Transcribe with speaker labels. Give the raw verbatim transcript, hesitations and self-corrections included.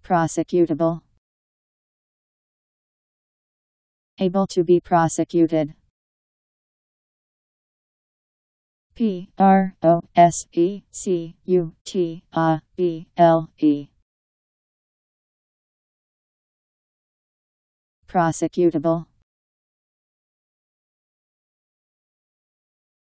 Speaker 1: Prosecutable. Able to be prosecuted. P R O S E C U T A B L E. Prosecutable.